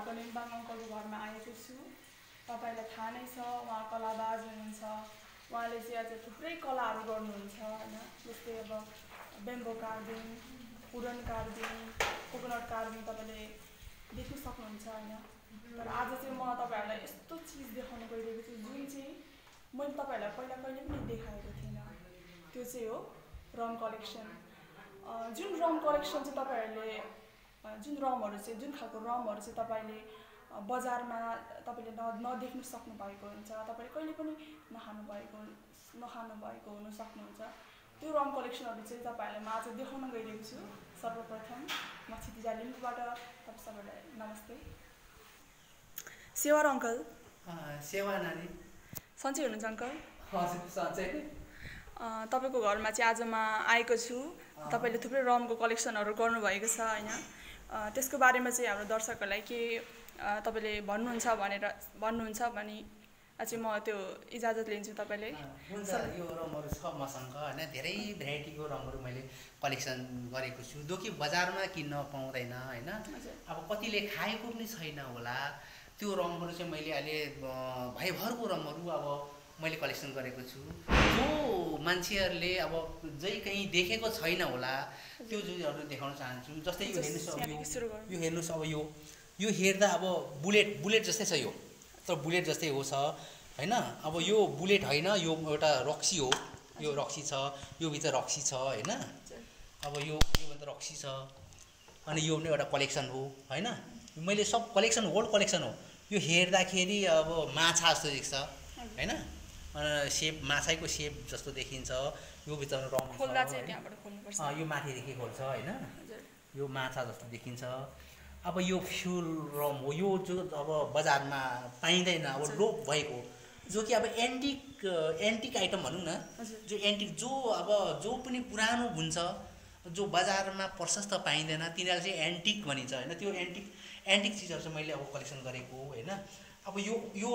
भएको लिम्बाङ अङ्कलको घरमा आएको छु। तपाईलाई थाहा नै छ उहाँ कलाबाज हुनुहुन्छ। उहाँले चाहिँ आज थुप्रै कलाहरू गर्नुहुन्छ हैन। जस्तै अब bamboo carving, wooden carving, coconut carving तपाईले देख्न सक्नुहुन्छ हैन। तर आज चाहिँ म तपाईहरुलाई यस्तो चीज देखाउन गइरहेको छु जुन चाहिँ मैले तपाईहरुलाई पहिला कहिले पनि देखाएको थिएन। त्यो चाहिँ हो रम कलेक्सन। जुन रम कलेक्सन चाहिँ तपाईहरुले जुन रमहरु चाहिँ जुन खालको रमहरु चाहिँ तपाईले बजारमा तपाईले नदेख्न सक्नु भएको हुन्छ, तपाईले कहिले पनि नखानु भएको हुन सक्नुहुन्छ। त्यो रम कलेक्सनहरु चाहिँ तपाईहरुलाई म आज देखाउन गइरहेको छु। सर्वप्रथम म क्षितिजा लिम्बूबाट तपाई सबैलाई नमस्ते। सेवा अंकल। सेवा नानी। सन्चै हुनुहुन्छ अंकल? हजुर सन्चै। तपाईको घरमा चाहिँ आज म आएको छु। तपाईले थुप्रै रमको कलेक्सनहरु गर्नु भएको छ हैन। त्यसको बारेमा चाहिँ हाम्रो दर्शकहरुलाई के तपाईले भन्नुहुन्छ भनी चाहिँ म त्यो इजाजत लिन्छु तपाईले। हुन्छ, यो रमहरु छ मसँग हैन। धेरै भेराइटीको रमहरु मैले कलेक्सन गरेको छु जो कि बजारमा किन्न पाउँदैन हैन। अब कतिले खाएको पनि छैन होला। त्यो रमहरु चाहिँ मैले अहिले भयभरको रमहरु अब मैले कलेक्सन गरेको छु। जो मान्छेहरुले अब जै कहीं देखेको छैन होला त्यो जुनहरु देखाउन चाहन्छु। जस्तै यो हेर्नुस्, यो हेर्नुस्, अब यो हेर्दा अब बुलेट जस्तै छ यो। तर बुलेट जस्तै हो छ हैन। अब यो बुलेट हैन, यो एउटा रक्सी हो। यो रक्सी छ, यो भित्र रक्सी छ हैन। अब यो भन्दा रक्सी छ अनि यो पनि एउटा कलेक्सन हो हैन। मैले सब कलेक्सन होल कलेक्सन हो। यो हेर्दाखेरि अब माछा जस्तो देख्छ हैन। शेप माछाको शेप जस्तो देखिन्छ। यो भित्र रम खोल्दा चाहिँ त्यहाँबाट खोल्नुपर्छ। यो माथिदेखि खोल्छ हैन। यो माछा जस्तो देखिन्छ। अब यो फ्युल रम हो। यो जो अब बजारमा पाइँदैन, अब लोप भएको जो कि अब एन्टिक आइटम भनौँ न। जो एन्टिक जो पनि पुरानो हुन्छ, जो बजारमा प्रशस्त पाइँदैन, तिनीहरू चाहिँ एन्टिक भनिन्छ हैन। त्यो एन्टिक चिजहरु चाहिँ मैले अब कलेक्सन गरेको हैन। अब यो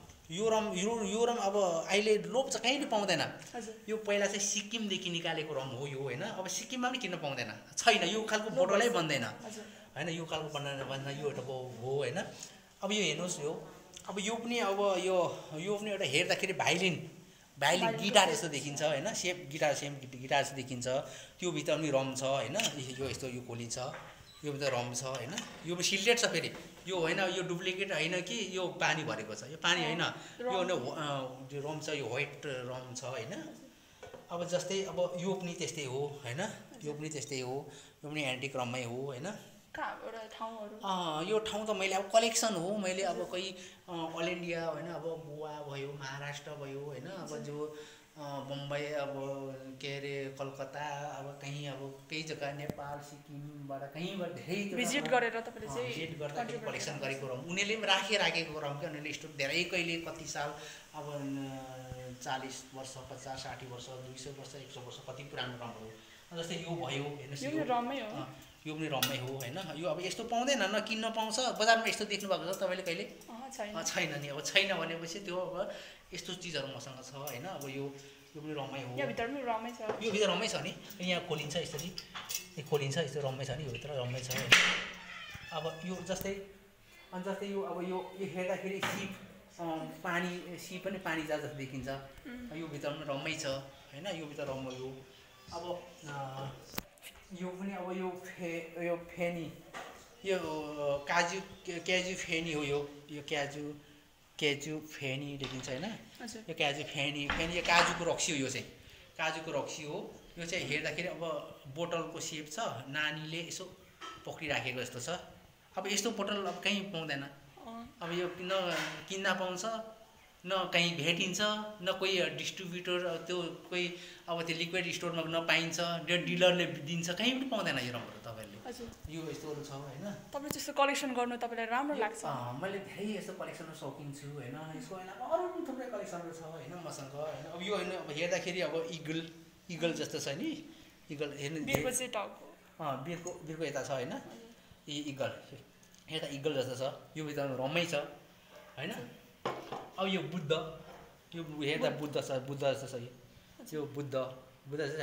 रम अब अहिले लोप चाहिँ कहीँ पनि पाउँदैन। यो पहिला चाहिँ सिक्किमदेखि निकालेको रम हो यो हैन। अब सिक्किममा पनि किन्न पाउँदैन, छैन। यो खालको बोटलै बन्दैन हैन। यो खालको बन्दैन, यो एउटा हो हैन। अब यो हेर्नुस्, अब यो पनि यो पनि एउटा हेर्दाखेरि भाइलिन गिटार जस्तो देखिन्छ हैन। गिटार जस्तो देखिन्छ। त्यो भित्र पनि रम छ हैन। यो यस्तो यो खोलिन्छ, यो भित्र रम छ हैन। यो पनि सिल्टेड छ फेरि। यो हैन, यो डुप्लिकेट हैन कि यो पानी भरेको छ। यो पानी हैन, यो रम छ, यो व्हाइट रम छ हैन। अब जस्तै अब यो पनि त्यस्तै हो हैन। यो पनि त्यस्तै हो, यो पनि एन्टिक रममै हो हैन। यो ठाउँ त मैले अब कलेक्सन हो। मैले अब कोही अल इन्डिया हैन, अब गोवा भयो, महाराष्ट्र भयो हैन। अब जो बम्बई, अब के अरे कलकत्ता, अब कहीँ अब केही जग्गा नेपाल सिक्किमबाट कहीँबाट धेरै भिजिट गरेर तपाईले चाहिँ भिजिट गर्दा कलेक्सन गरेको रम उनीहरूले पनि राखेको रम के उनीहरूले स्टोर धेरै कहिले कति साल अब 40 वर्ष 50 60 वर्ष 200 वर्ष 100 वर्ष कति पुरानो रम हो। जस्तै यो भयो हेर्नुस्, यो रममै हो। यो पनि रममै हो हैन। यो अब यस्तो पाउँदैन, न किन्न पाउँछ बजारमा। यस्तो देख्नु भएको छ तपाईले कहिले? छैन नि। अब छैन भनेपछि त्यो अब यस्तो चिजहरु मसँग छ हैन। अब यो पनि रममै हो। यो भित्र पनि रमै छ। यो भित्र रमै छ नि। यहाँ खोलिन्छ यसरी, यो खोलिन्छ, यस्तो रममै छ नि। यो भित्र रममै छ हैन। अब यो जस्तै यो अब यो हेर्दाखेरि सिप पनि पानी जस्तो देखिन्छ। यो भित्र पनि रममै छ हैन। यो भित्र रम हो। अब यो पनि अब यो फेनी, यो क्याजु फेनी हो। यो क्याजु फेनी देखिन्छ हैन। यो क्याजु फेनी यो काजुको रक्सी हो। यो चाहिँ काजुको रक्सी हो। यो चाहिँ हेर्दाखेरि अब बोतलको सेप छ। नानीले यसो पक्रिराखेको जस्तो छ। अब यस्तो बोतल अब कहीँ पाउँदैन। अब यो न किन्न पाउँछ, न कहीँ भेटिन्छ, न कोही डिस्ट्रिब्युटर त्यो कोही अब त्यो लिक्विड स्टोरमा नपाइन्छ, डिलरले दिन्छ, कहीँ पनि पाउँदैन यो रमहरु तपाईहरुले। यो यस्तोहरु छ हैन। तपाईले त्यस्तो कलेक्सन गर्नु तपाईलाई राम्रो लाग्छ? मैले धेरै यस्तो कलेक्सनमा शौकिन छु हैन। यसको अलावा अरु पनि थुप्रै कलेक्सनहरु छ हैन मसँग हैन। अब यो हैन, अब हेर्दाखेरि अब इगल जस्तो छ नि। इगल हेर्नु, बिरको चाहिँ टाउको बिरको यता छ हैन। इगल यता इगल जस्तो छ। यो भित्र रमै छ हैन। अब यो बुद्ध, यो हेर्दा बुद्ध जस्तो छ। यो बुद्ध जस्तो छ नि।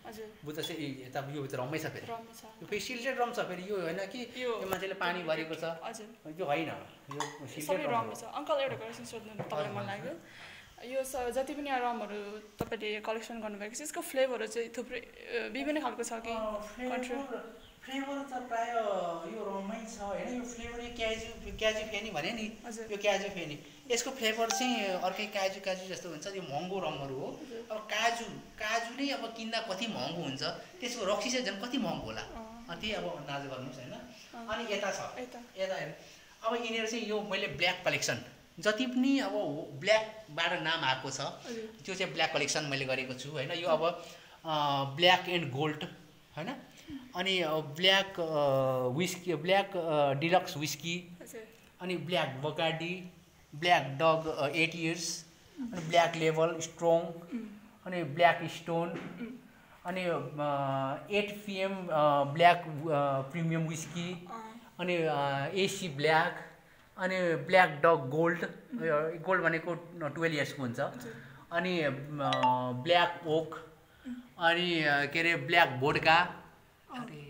हजुर बुझ्दा चाहिँ यता यो भित्र रमै छ फेरि रम छ यो फेरि सिल्टेड रम छ फेरि यो होइन कि यो मान्छेले पानी भरेको छ हजुर यो होइन यो सबै सिल्टेड रम छ अङ्कल एउटा क्वेसन सोध्नु तपाईँलाई मन लाग्यो यो जति पनि रमहरू तपाईँले कलेक्सन गर्नुभएको छ यसको फ्लेभरहरू चाहिँ थुप्रै विभिन्न खालको छ कि फ्लेभर त प्राय यो रमै छ होइन यो फ्लेभर यो क्याजु फेनी भने नि यो क्याजु फेनी यसको फ्लेभर चाहिँ अर्कै काजु जस्तो हुन्छ यो महँगो रमहरू हो अब काजु नै अब किन्दा कति महँगो हुन्छ त्यसको रक्सी चाहिँ झन् कति महँगो होला त्यही अब अन्दाज गर्नुहोस् होइन अनि यता छ यता हेर्नु अब यिनीहरू चाहिँ यो मैले ब्ल्याक कलेक्सन जति पनि अब ब्ल्याकबाट नाम आएको छ त्यो चाहिँ ब्ल्याक कलेक्सन मैले गरेको छु होइन यो अब ब्ल्याक एन्ड गोल्ड होइन अनि black whisky black deluxe whisky अनि ब्ल्याक बगाडी ब्ल्याक डग 8 इयर्स अनि ब्ल्याक लेभल स्ट्रङ अनि ब्ल्याक स्टोन अनि 8 PM ब्ल्याक प्रिमियम विस्की अनि एसी ब्ल्याक अनि ब्ल्याक डग गोल्ड भनेको 12 इयर्सको हुन्छ अनि ब्ल्याक ओक अनि के अरे ब्ल्याक भोडका अरे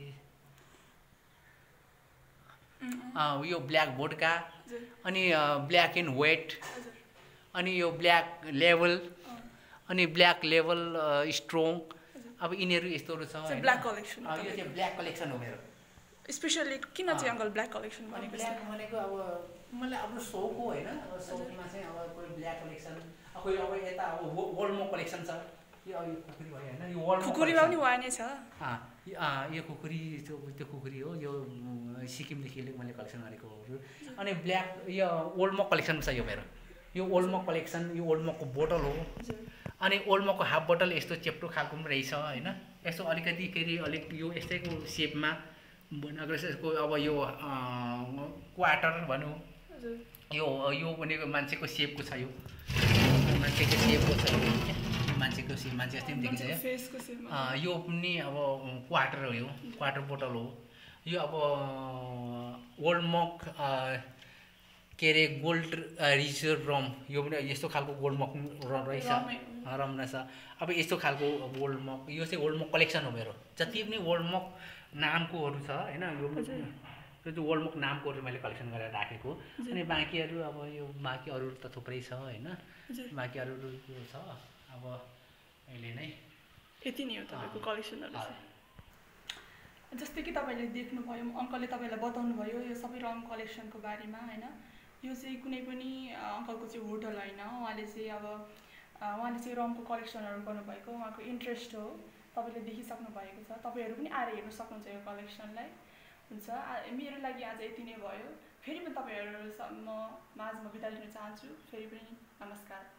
यो ब्ल्याक भोडका अनि ब्ल्याक एन्ड व्हाइट अनि यो ब्ल्याक लेभल अनि ब्ल्याक लेभल स्ट्रङ अब यिनीहरू यस्तोहरू छ ब्ल्याक कलेक्सन यो चाहिँ ब्ल्याक कलेक्सन हो मेरो स्पेशली किन चाहिँ अङ्कल ब्ल्याक कलेक्सन भनेको ब्ल्याक भनेको अब मलाई आफ्नो सौक हो होइन अब सौकमा चाहिँ अब कोही ब्ल्याक कलेक्सन कोही अब यता अब वल्मो कलेक्सन छ यो खुकुरी भयो होइन यो वल्मो खुकुरीमा पनि वाइ नै छ यो खुकुरी त्यो खुकुरी हो यो सिक्किमदेखि मैले कलेक्सन गरेको हो अनि ब्ल्याक यो ओल्डमक कलेक्सन छ यो मेरो यो ओल्डमक कलेक्सन यो ओल्डमकको बोतल हो अनि ओल्डमकको हाफ बोतल यस्तो चेप्टो खालको पनि रहेछ होइन यस्तो अलिकति फेरि अलिक यो यस्तैको सेपमा बनाएको यसको अब यो क्वार्टर भनौँ यो भनेको मान्छेको सेपको छ यो मान्छेको सेपको छ मान्छेको सेप मान्छे जस्तै पनि देखिन्छ यो पनि अब क्वार्टर हो यो क्वार्टर बोतल हो यो अब ओल्डमक के अरे गोल्ड रिजर्भ रम यो पनि यस्तो खालको गोल्डमक रहेछ रम रहेछ अब यस्तो खालको ओल्डमक यो चाहिँ ओल्डमक कलेक्सन हो मेरो जति पनि ओल्डमक नामकोहरू छ होइन यो त्यो चाहिँ ओल्डमक नामकोहरू मैले कलेक्सन गरेर राखेको अनि बाँकीहरू अब यो बाँकी अरू त थुप्रै छ होइन बाँकी अरू छ अब अहिले नै यति नै हो तपाईँको कलेक्सनहरू जस्तै कि तपाईँले देख्नुभयो अङ्कलले तपाईँलाई बताउनु भयो यो सबै रङ कलेक्सनको बारेमा होइन यो चाहिँ कुनै पनि अङ्कलको चाहिँ होटल होइन उहाँले चाहिँ रङको कलेक्सनहरू गर्नुभएको उहाँको इन्ट्रेस्ट हो तपाईँले देखिसक्नु भएको छ तपाईँहरू पनि आएर हेर्नु सक्नुहुन्छ यो कलेक्सनलाई हुन्छ मेरो लागि आज यति नै भयो फेरि पनि तपाईँहरूसम्म माझमा बिदा लिन चाहन्छु फेरि पनि नमस्कार